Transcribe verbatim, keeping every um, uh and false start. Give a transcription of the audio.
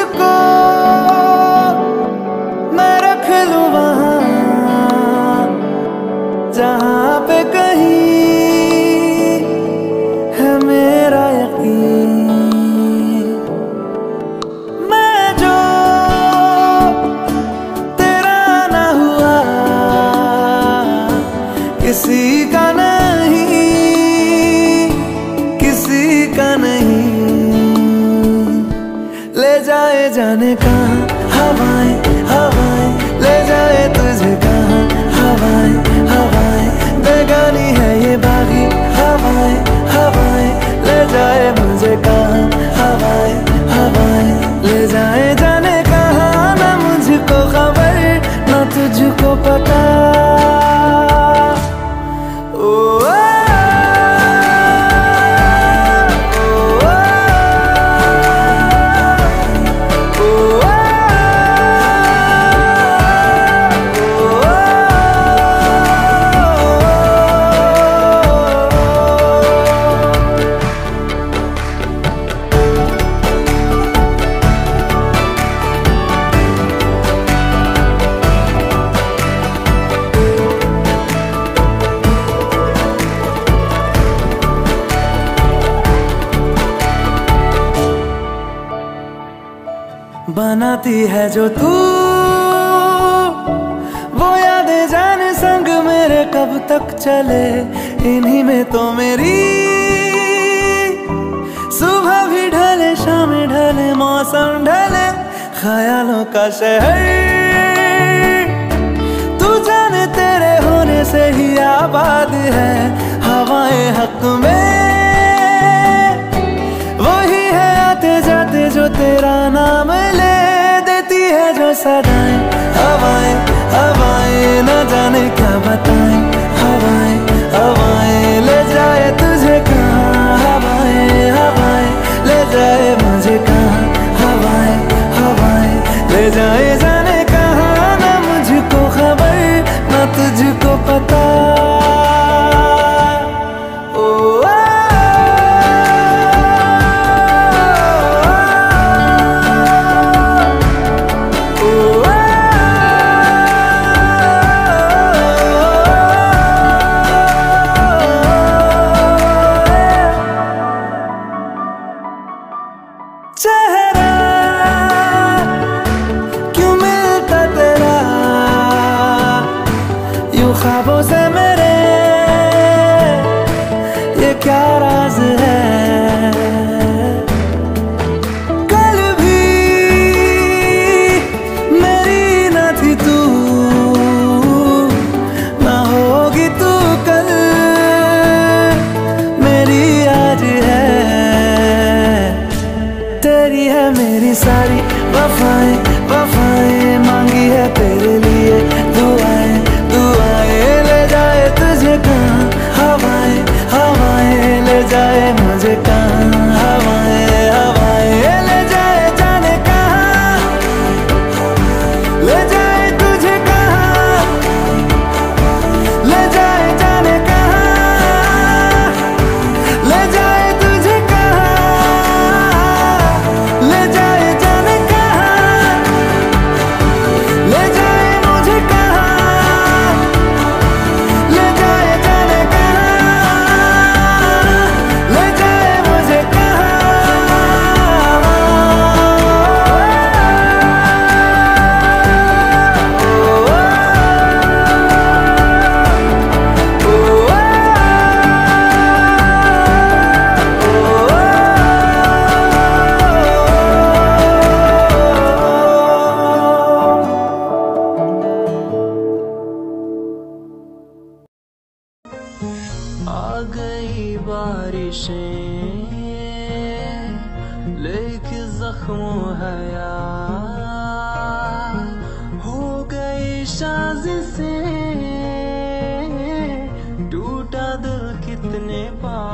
तुझको मैं रख लूं वहां जहां पे कहीं है मेरा यकीन। मैं जो तेरा ना हुआ किसी का नहीं, किसी का नहीं। ले जाए जाने कहाँ हवाएं हवाएं, ले जाए तुझे कहाँ हवाएं हवाएं। बेगानी है ये बागी हवाएं हवाएं, ले जाए मुझे कहाँ हवाएं हवाएं। ले जाए जाने कहाँ ना मुझको खबर ना तुझको पता। ओ बनाती है जो तू वो यादें जाने संग मेरे कब तक चले। इन्हीं में तो मेरी सुबह भी ढले शाम ढले मौसम ढले। ख्यालों का शहर तू जाने तेरे होने से ही आबाद है। हवाएं हक में वही है आते जाते जो तेरा नाम ले देती है जो सदाएं। हवाएं हवाएं न जाने क्या बताएं। हवाएं हवाएं ले जाए तुझे कहाँ हवाएं हवाएं, ले जाए मुझे कहाँ हवाएं हवाएं। ले जाए जाने कहाँ ना मुझको खबर ना तुझको पता। चेहरा क्यों मिलता तेरा यूं ख्वाबों से मेरे, ये क्या राज है। कल भी मेरी न थी तू, ना होगी तू कल मेरी आज है। तेरी है मेरी सारी वफाएं वफाएं, मांगी है तेरे लिए दुआएं दुआएं। ले जाए तुझे कहाँ हवाएं हवाएं, ले जाए मुझे कहाँ हवाएं हवाएं। ले जाए जाने कहाँ, ले जाए तुझे कहाँ, ले जाए जाने कहाँ, ले जाए तुझे कहाँ, ले जाए जाने कहाँ, ले जाए मुझे कहाँ, ले जाए जाने कहाँ, ले जाए मुझे आ गई बारिशें लेके जख्मों हया, हो गई साजिशें टूटा दिल कितने बार।